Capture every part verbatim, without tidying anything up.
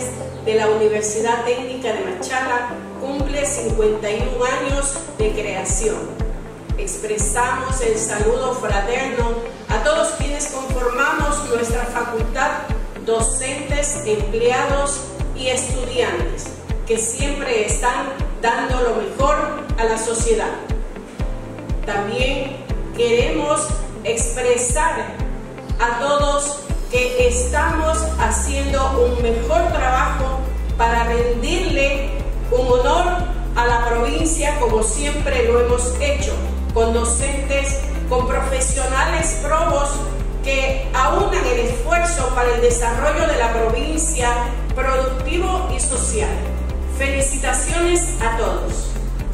estudiantes de la Universidad Técnica de Machala cumple cincuenta y un años de creación. Expresamos el saludo fraterno a todos quienes conformamos nuestra facultad, docentes, empleados y estudiantes, que siempre están dando lo mejor a la sociedad. También queremos expresar a todos que estamos haciendo un mejor trabajo para rendirle un honor a la provincia, como siempre lo hemos hecho, con docentes, con profesionales probos que aunan el esfuerzo para el desarrollo de la provincia productivo y social. Felicitaciones a todos.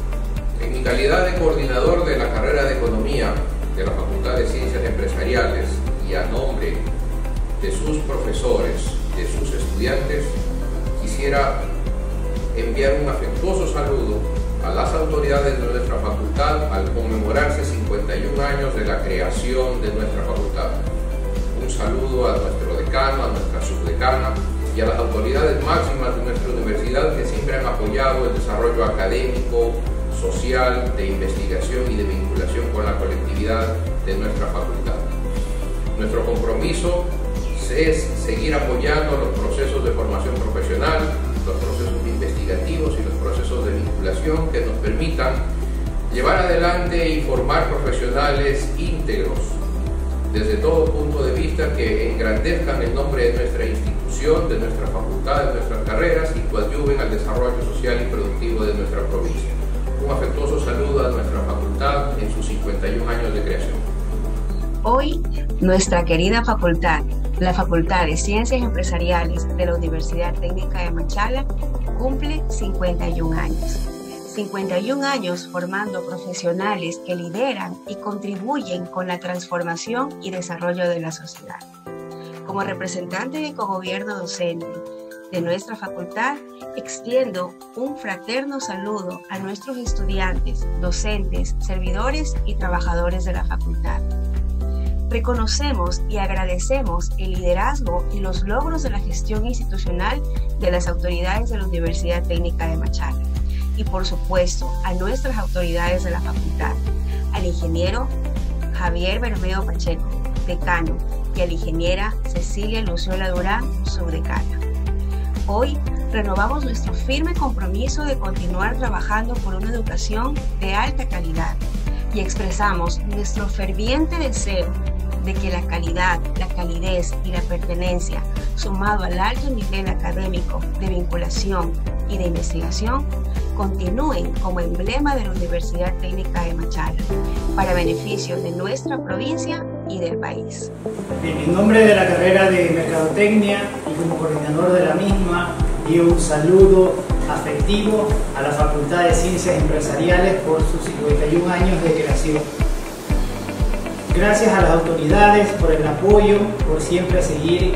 En mi calidad de coordinador de la carrera de Economía de la Facultad de Ciencias Empresariales y a nombre de sus profesores, de sus estudiantes, quisiera enviar un afectuoso saludo a las autoridades de nuestra facultad al conmemorarse cincuenta y un años de la creación de nuestra facultad. Un saludo a nuestro decano, a nuestra subdecana y a las autoridades máximas de nuestra universidad que siempre han apoyado el desarrollo académico, social, de investigación y de vinculación con la colectividad de nuestra facultad. Nuestro compromiso es seguir apoyando los procesos de formación profesional, los procesos investigativos y los procesos de vinculación que nos permitan llevar adelante y formar profesionales íntegros desde todo punto de vista, que engrandezcan el nombre de nuestra institución, de nuestra facultad, de nuestras carreras y coadyuven al desarrollo social y productivo de nuestra provincia. Un afectuoso saludo a nuestra facultad en sus cincuenta y un años de creación. Hoy, nuestra querida facultad, la Facultad de Ciencias Empresariales de la Universidad Técnica de Machala, cumple cincuenta y un años. cincuenta y un años formando profesionales que lideran y contribuyen con la transformación y desarrollo de la sociedad. Como representante de cogobierno docente de nuestra facultad, extiendo un fraterno saludo a nuestros estudiantes, docentes, servidores y trabajadores de la facultad. Reconocemos y agradecemos el liderazgo y los logros de la gestión institucional de las autoridades de la Universidad Técnica de Machala y, por supuesto, a nuestras autoridades de la facultad, al ingeniero Javier Bermeo Pacheco, decano, y a la ingeniera Cecilia Luciola Durán, subdecana. Hoy renovamos nuestro firme compromiso de continuar trabajando por una educación de alta calidad y expresamos nuestro ferviente deseo de que la calidad, la calidez y la pertenencia, sumado al alto nivel académico de vinculación y de investigación, continúen como emblema de la Universidad Técnica de Machala, para beneficio de nuestra provincia y del país. En nombre de la carrera de Mercadotecnia y como coordinador de la misma, envío un saludo afectivo a la Facultad de Ciencias Empresariales por sus cincuenta y un años de creación. Gracias a las autoridades por el apoyo, por siempre seguir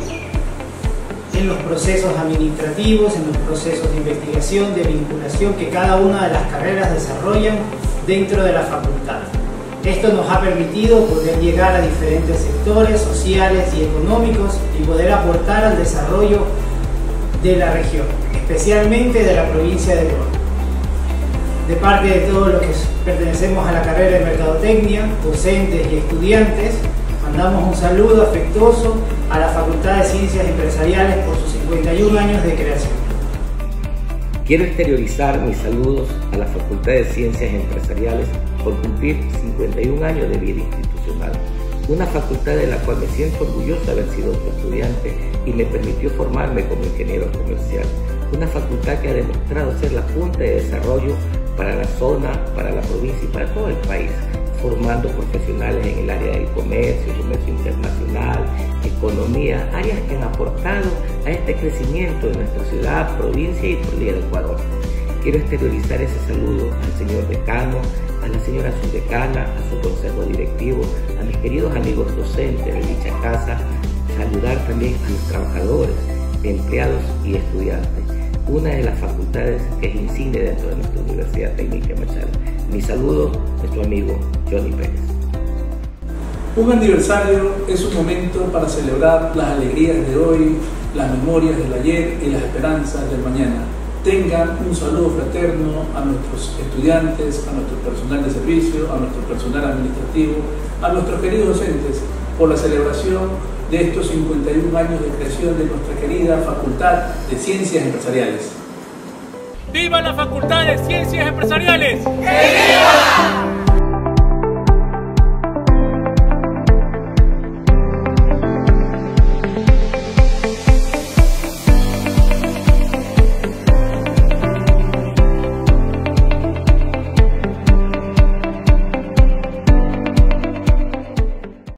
en los procesos administrativos, en los procesos de investigación, de vinculación que cada una de las carreras desarrollan dentro de la facultad. Esto nos ha permitido poder llegar a diferentes sectores sociales y económicos y poder aportar al desarrollo de la región, especialmente de la provincia de León. De parte de todos los que pertenecemos a la carrera de Mercadotecnia, docentes y estudiantes, mandamos un saludo afectuoso a la Facultad de Ciencias Empresariales por sus cincuenta y un años de creación. Quiero exteriorizar mis saludos a la Facultad de Ciencias Empresariales por cumplir cincuenta y un años de vida institucional. Una facultad de la cual me siento orgulloso de haber sido su estudiante y me permitió formarme como ingeniero comercial. Una facultad que ha demostrado ser la punta de desarrollo para la zona, para la provincia y para todo el país, formando profesionales en el área del comercio, comercio internacional, economía, áreas que han aportado a este crecimiento de nuestra ciudad, provincia y por día del Ecuador. Quiero exteriorizar ese saludo al señor decano, a la señora subdecana, a su consejo directivo, a mis queridos amigos docentes de dicha casa, saludar también a los trabajadores, empleados y estudiantes, una de las facultades que es insignia dentro de nuestra Universidad Técnica de Machala. Mi saludo a su amigo Johnny Pérez. Un aniversario es un momento para celebrar las alegrías de hoy las memorias del ayer y las esperanzas del mañana. Tengan un saludo fraterno a nuestros estudiantes, a nuestro personal de servicio, a nuestro personal administrativo, a nuestros queridos docentes, por la celebración de estos cincuenta y un años de creación de nuestra querida Facultad de Ciencias Empresariales. ¡Viva la Facultad de Ciencias Empresariales!